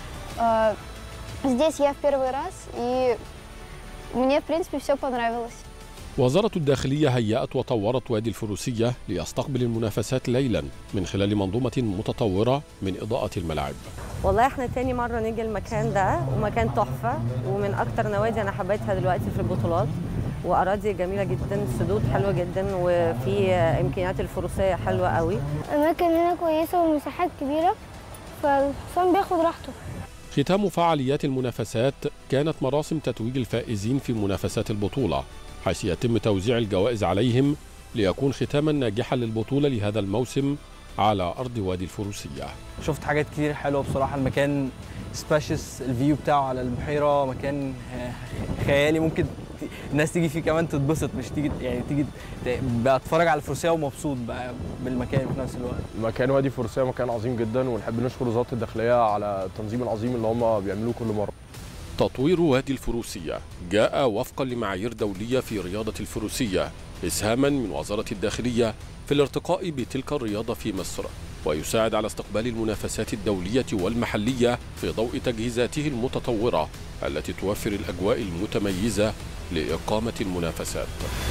Здесь я в первый раз, и мне, в принципе, все понравилось. وزارة الداخلية هيأت وطورت وادي الفروسية ليستقبل المنافسات ليلا من خلال منظومة متطورة من إضاءة الملاعب. والله احنا تاني مرة نيجي المكان ده، ومكان تحفة ومن أكتر نوادي أنا حبيتها دلوقتي في البطولات، وأراضي جميلة جدا، السدود حلوة جدا، وفي إمكانيات الفروسية حلوة قوي. الأماكن هنا كويسة ومساحات كبيرة، فالحصان بياخد راحته. ختام فعاليات المنافسات كانت مراسم تتويج الفائزين في منافسات البطولة، حيث يتم توزيع الجوائز عليهم ليكون ختاما ناجحا للبطولة لهذا الموسم على أرض وادي الفروسية. شفت حاجات كتير حلوة بصراحة. المكان سباشيس، الفيو بتاعه على البحيرة مكان خيالي، ممكن الناس تيجي فيه كمان تتبسط، مش تيجي بتفرج على الفروسية ومبسوط بقى بالمكان في نفس الوقت. مكان وادي الفروسية مكان عظيم جدا، ونحب نشكر وزارة الداخلية على التنظيم العظيم اللي هم بيعملوه كل مرة. تطوير وادي الفروسية جاء وفقا لمعايير دولية في رياضة الفروسية، إسهاما من وزارة الداخلية في الارتقاء بتلك الرياضة في مصر، ويساعد على استقبال المنافسات الدولية والمحلية في ضوء تجهيزاته المتطورة التي توفر الأجواء المتميزة لإقامة المنافسات.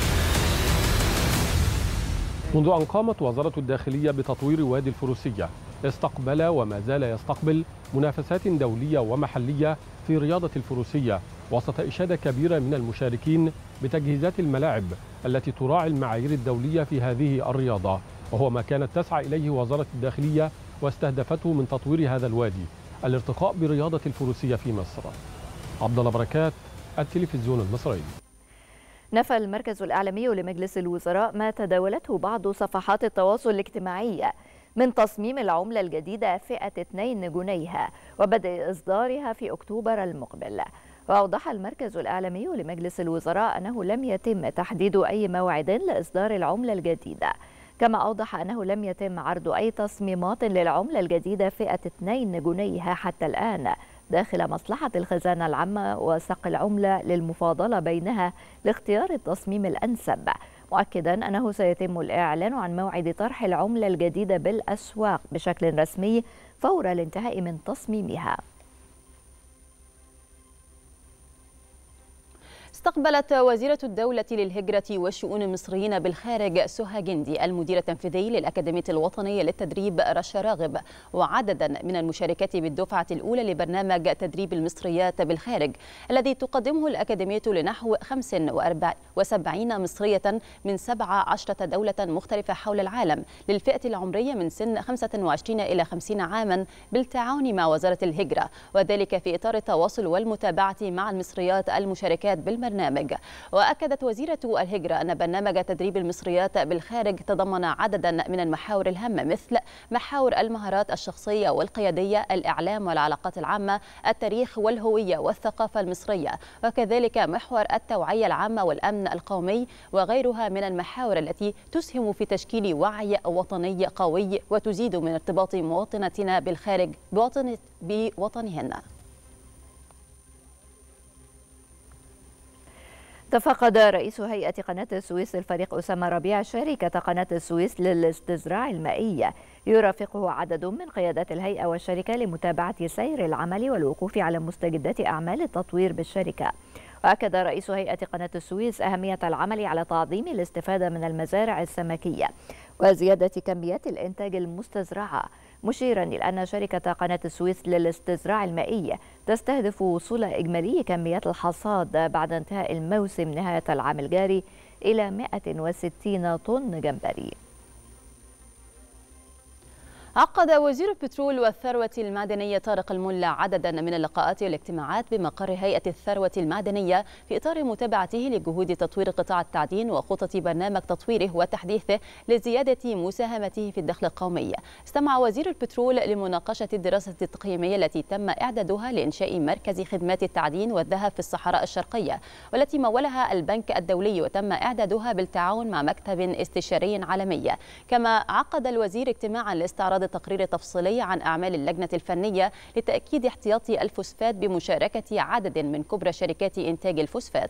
منذ أن قامت وزارة الداخلية بتطوير وادي الفروسية، استقبل وما زال يستقبل منافسات دولية ومحلية في رياضة الفروسية، وسط إشادة كبيرة من المشاركين بتجهيزات الملاعب التي تراعي المعايير الدولية في هذه الرياضة، وهو ما كانت تسعى إليه وزارة الداخلية واستهدفته من تطوير هذا الوادي، الارتقاء برياضة الفروسية في مصر. عبد الله بركات، التلفزيون المصري. نفى المركز الإعلامي لمجلس الوزراء ما تداولته بعض صفحات التواصل الاجتماعي من تصميم العملة الجديدة فئة 2 جنيه وبدء إصدارها في أكتوبر المقبل. وأوضح المركز الإعلامي لمجلس الوزراء أنه لم يتم تحديد أي موعد لإصدار العملة الجديدة، كما أوضح أنه لم يتم عرض أي تصميمات للعملة الجديدة فئة 2 جنيه حتى الآن داخل مصلحة الخزانة العامة وسق العملة للمفاضلة بينها لاختيار التصميم الأنسب، مؤكدا أنه سيتم الإعلان عن موعد طرح العملة الجديدة بالأسواق بشكل رسمي فور الانتهاء من تصميمها. استقبلت وزيرة الدولة للهجرة وشؤون المصريين بالخارج سهى جندي المدير التنفيذي للأكاديمية الوطنية للتدريب رشا راغب وعددا من المشاركات بالدفعة الأولى لبرنامج تدريب المصريات بالخارج الذي تقدمه الأكاديمية لنحو 75 مصرية من 17 دولة مختلفة حول العالم للفئة العمرية من سن 25 إلى 50 عاما بالتعاون مع وزارة الهجرة، وذلك في إطار التواصل والمتابعة مع المصريات المشاركات بالبرنامج. وأكدت وزيرة الهجرة أن برنامج تدريب المصريات بالخارج تضمن عددا من المحاور الهامة مثل محاور المهارات الشخصية والقيادية، الإعلام والعلاقات العامة، التاريخ والهوية والثقافة المصرية، وكذلك محور التوعية العامة والأمن القومي وغيرها من المحاور التي تسهم في تشكيل وعي وطني قوي وتزيد من ارتباط مواطنتنا بالخارج بوطنهن. تفقد رئيس هيئة قناة السويس الفريق أسامة ربيع شركة قناة السويس للاستزراع المائي، يرافقه عدد من قيادات الهيئة والشركة لمتابعة سير العمل والوقوف على مستجدات أعمال التطوير بالشركة. وأكد رئيس هيئة قناة السويس أهمية العمل على تعظيم الاستفادة من المزارع السمكية وزيادة كميات الإنتاج المستزرعة، مشيرا إلى أن شركة قناة السويس للاستزراع المائي تستهدف وصول إجمالي كميات الحصاد بعد انتهاء الموسم نهاية العام الجاري إلى 160 طن جمبري. عقد وزير البترول والثروة المعدنية طارق الملا عددا من اللقاءات والاجتماعات بمقر هيئة الثروة المعدنية في إطار متابعته لجهود تطوير قطاع التعدين وخطط برنامج تطويره وتحديثه لزيادة مساهمته في الدخل القومي. استمع وزير البترول لمناقشة الدراسة التقييمية التي تم إعدادها لإنشاء مركز خدمات التعدين والذهب في الصحراء الشرقية والتي مولها البنك الدولي وتم إعدادها بالتعاون مع مكتب استشاري عالمي. كما عقد الوزير اجتماعا لاستعراض تقرير تفصيلي عن أعمال اللجنة الفنية لتأكيد احتياطي الفوسفات بمشاركة عدد من كبرى شركات إنتاج الفوسفات.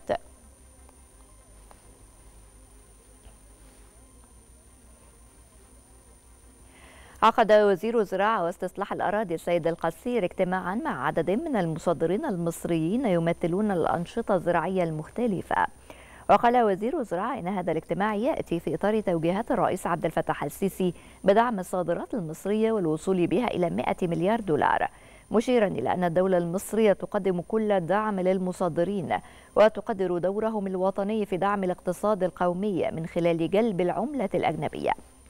عقد وزير الزراعة واستصلاح الأراضي السيد القصير اجتماعا مع عدد من المصدرين المصريين يمثلون الأنشطة الزراعية المختلفة. وقال وزير الزراعة إن هذا الاجتماع يأتي في إطار توجيهات الرئيس عبد الفتاح السيسي بدعم الصادرات المصرية والوصول بها إلى 100 مليار دولار، مشيرا إلى أن الدولة المصرية تقدم كل الدعم للمصدرين وتقدر دورهم الوطني في دعم الاقتصاد القومي من خلال جلب العملة الأجنبية.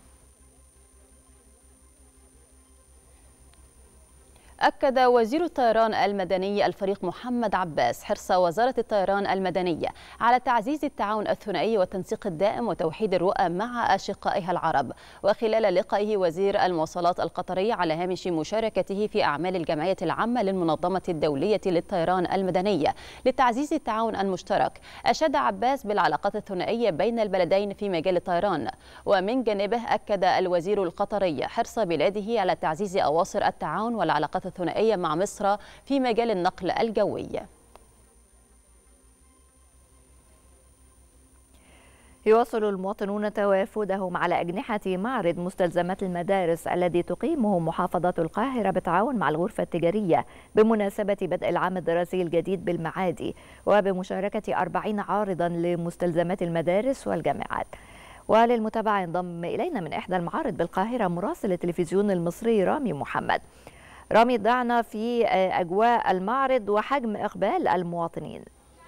أكد وزير الطيران المدني الفريق محمد عباس حرص وزارة الطيران المدنية على تعزيز التعاون الثنائي والتنسيق الدائم وتوحيد الرؤى مع أشقائها العرب. وخلال لقائه وزير المواصلات القطري على هامش مشاركته في أعمال الجمعية العامة للمنظمة الدولية للطيران المدني لتعزيز التعاون المشترك، أشاد عباس بالعلاقات الثنائية بين البلدين في مجال الطيران. ومن جانبه أكد الوزير القطري حرص بلاده على تعزيز أواصر التعاون والعلاقات الثنائية مع مصر في مجال النقل الجوي. يواصل المواطنون توافدهم على أجنحة معرض مستلزمات المدارس الذي تقيمه محافظة القاهرة بالتعاون مع الغرفة التجارية بمناسبة بدء العام الدراسي الجديد بالمعادي، وبمشاركة 40 عارضا لمستلزمات المدارس والجامعات. وللمتابعة ينضم إلينا من إحدى المعارض بالقاهرة مراسل التلفزيون المصري رامي محمد. رامي، ضعنا في أجواء المعرض وحجم إقبال المواطنين.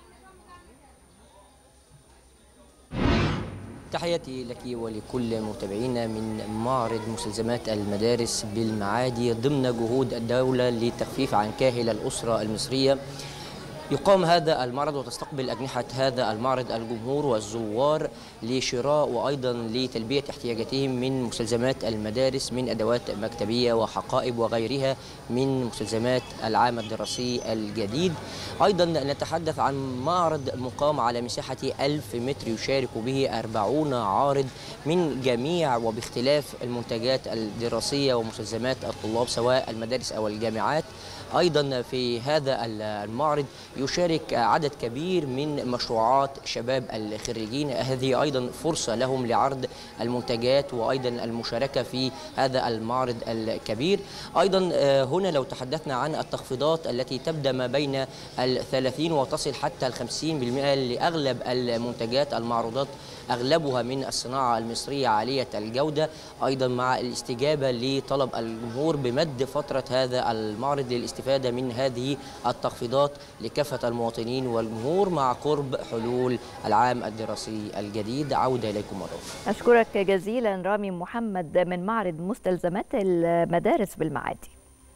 تحياتي لك ولكل متابعينا من معرض مستلزمات المدارس بالمعادي ضمن جهود الدولة للتخفيف عن كاهل الأسرة المصرية. يقام هذا المعرض وتستقبل أجنحة هذا المعرض الجمهور والزوار لشراء وأيضا لتلبية احتياجاتهم من مستلزمات المدارس من أدوات مكتبية وحقائب وغيرها من مستلزمات العام الدراسي الجديد. أيضا نتحدث عن معرض مقام على مساحة 1000 متر يشارك به 40 عارض من جميع وباختلاف المنتجات الدراسية ومستلزمات الطلاب سواء المدارس أو الجامعات. أيضا في هذا المعرض يشارك عدد كبير من مشروعات شباب الخريجين، هذه أيضا فرصة لهم لعرض المنتجات وأيضا المشاركة في هذا المعرض الكبير. أيضا هنا لو تحدثنا عن التخفيضات التي تبدأ ما بين 30 وتصل حتى 50% لأغلب المنتجات، المعروضات أغلبها من الصناعة المصرية عالية الجودة، أيضا مع الاستجابة لطلب الجمهور بمد فترة هذا المعرض للاستفادة من هذه التخفيضات لكافة المواطنين والجمهور مع قرب حلول العام الدراسي الجديد. عودة إليكم مرة أخرى. أشكرك جزيلا رامي محمد من معرض مستلزمات المدارس بالمعادي.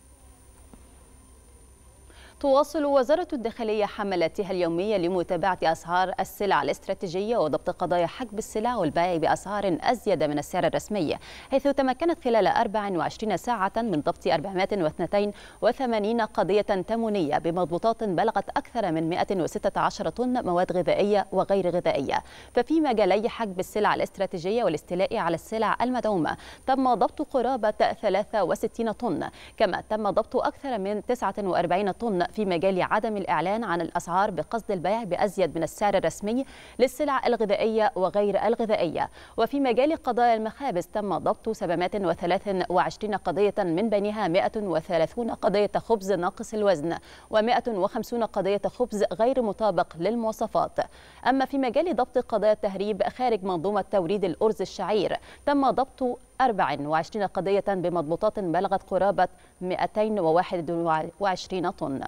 تواصل وزارة الداخلية حملاتها اليومية لمتابعة أسعار السلع الاستراتيجية وضبط قضايا حجب السلع والبيع بأسعار أزيد من السعر الرسمي، حيث تمكنت خلال 24 ساعة من ضبط 482 قضية تموينية بمضبوطات بلغت أكثر من 116 طن مواد غذائية وغير غذائية. ففي مجالي حجب السلع الاستراتيجية والاستيلاء على السلع المدعومة تم ضبط قرابة 63 طن، كما تم ضبط أكثر من 49 طن في مجال عدم الإعلان عن الأسعار بقصد البيع بأزيد من السعر الرسمي للسلع الغذائية وغير الغذائية. وفي مجال قضايا المخابز تم ضبط 723 قضية، من بينها 130 قضية خبز ناقص الوزن و150 قضية خبز غير مطابق للمواصفات. أما في مجال ضبط قضايا التهريب خارج منظومة توريد الأرز الشعير تم ضبط 24 قضية بمضبوطات بلغت قرابة 221 طن.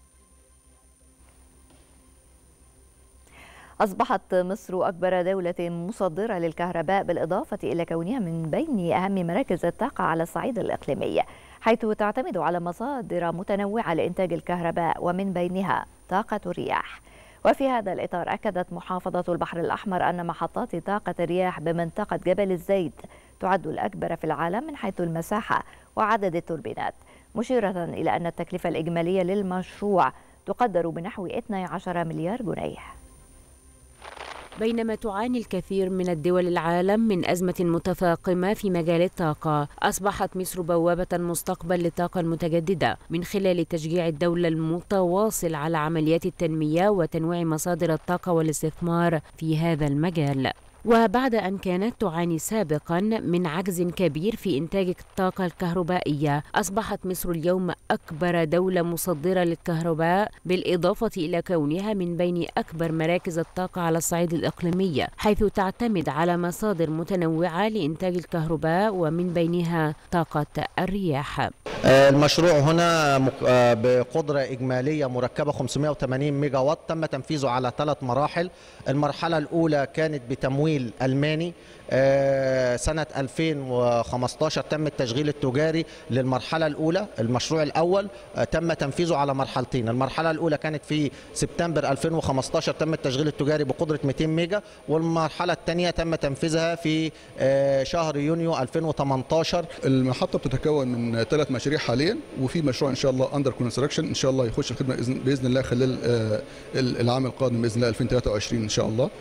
أصبحت مصر أكبر دولة مصدرة للكهرباء، بالإضافة إلى كونها من بين أهم مراكز الطاقة على الصعيد الإقليمي، حيث تعتمد على مصادر متنوعة لإنتاج الكهرباء ومن بينها طاقة الرياح. وفي هذا الإطار أكدت محافظة البحر الأحمر أن محطات طاقة الرياح بمنطقة جبل الزيت تعد الأكبر في العالم من حيث المساحة وعدد التوربينات، مشيرة إلى أن التكلفة الإجمالية للمشروع تقدر بنحو 12 مليار جنيه. بينما تعاني الكثير من الدول العالم من أزمة متفاقمة في مجال الطاقة، أصبحت مصر بوابة المستقبل للطاقة المتجددة من خلال تشجيع الدولة المتواصل على عمليات التنمية وتنويع مصادر الطاقة والاستثمار في هذا المجال. وبعد أن كانت تعاني سابقا من عجز كبير في إنتاج الطاقة الكهربائية، أصبحت مصر اليوم أكبر دولة مصدرة للكهرباء، بالإضافة إلى كونها من بين أكبر مراكز الطاقة على الصعيد الإقليمي، حيث تعتمد على مصادر متنوعة لإنتاج الكهرباء ومن بينها طاقة الرياح. المشروع هنا بقدرة إجمالية مركبة 580 ميجا وات، تم تنفيذه على 3 مراحل. المرحلة الأولى كانت بتمويل ألماني، سنة 2015 تم التشغيل التجاري للمرحلة الأولى. المشروع الأول تم تنفيذه على مرحلتين، المرحلة الأولى كانت في سبتمبر 2015 تم التشغيل التجاري بقدرة 200 ميجا، والمرحلة الثانية تم تنفيذها في شهر يونيو 2018. المحطة بتتكون من 3 مشاريع حاليا، وفي مشروع إن شاء الله أندر كونستراكشن إن شاء الله يخش الخدمة بإذن الله خلال العام القادم بإذن الله 2023 إن شاء الله.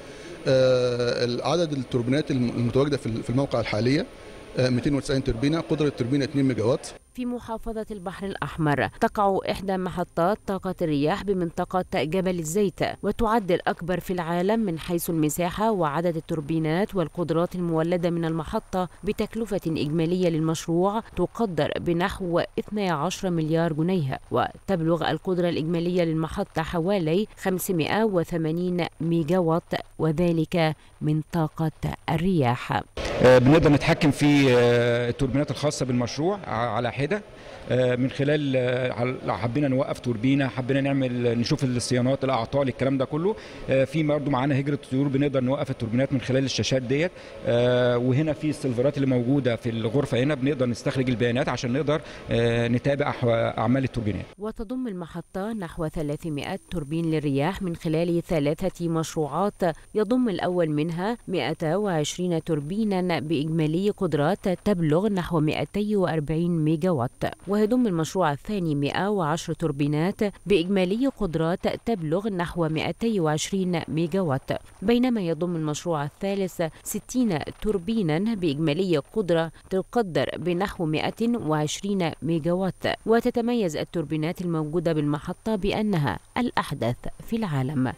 عدد التوربينات المتواجدة في الموقع الحالية 290 توربينة، قدرة التوربينة 2 ميجا وات. في محافظة البحر الأحمر تقع إحدى محطات طاقة الرياح بمنطقة جبل الزيت، وتعد الأكبر في العالم من حيث المساحة وعدد التوربينات والقدرات المولدة من المحطة، بتكلفة إجمالية للمشروع تقدر بنحو 12 مليار جنيه، وتبلغ القدرة الإجمالية للمحطة حوالي 580 ميجا وات، وذلك من طاقة الرياح. بنقدر نتحكم في التوربينات الخاصه بالمشروع على حده، من خلال لو حبينا نوقف توربينه، حبينا نعمل نشوف الصيانات، الاعطال، الكلام ده كله. في برضه معانا هجره طيور بنقدر نوقف التوربينات من خلال الشاشات ديت. وهنا في السيلفرات اللي موجوده في الغرفه هنا بنقدر نستخرج البيانات عشان نقدر نتابع اعمال التوربينات. وتضم المحطه نحو 300 توربين للرياح من خلال 3 مشروعات، يضم الاول منها 120 توربينا باجمالي قدرات تبلغ نحو 240 ميجا وات، ويضم المشروع الثاني 110 توربينات بإجمالي قدرات تبلغ نحو 220 ميجا وات، بينما يضم المشروع الثالث 60 توربينا بإجمالي قدرة تقدر بنحو 120 ميجا وات. وتتميز التوربينات الموجودة بالمحطة بأنها الأحدث في العالم.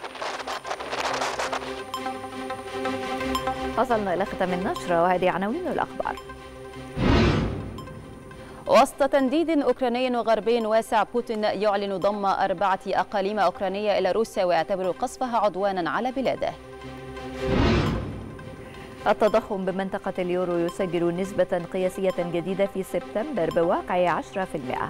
وصلنا إلى ختام النشرة وهذه عناوين الأخبار. وسط تنديد أوكراني وغربي واسع، بوتين يعلن ضم 4 أقاليم أوكرانية إلى روسيا ويعتبر قصفها عدوانا على بلاده. التضخم بمنطقة اليورو يسجل نسبة قياسية جديدة في سبتمبر بواقع 10%.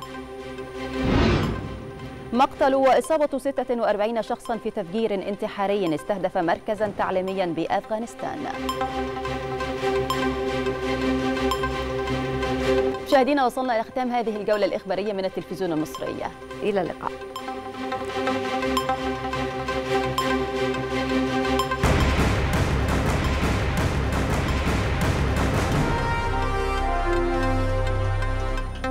مقتل وإصابة 46 شخصا في تفجير انتحاري استهدف مركزا تعليميا بأفغانستان. مشاهدينا، وصلنا إلى ختام هذه الجولة الإخبارية من التلفزيون المصري. إلى اللقاء.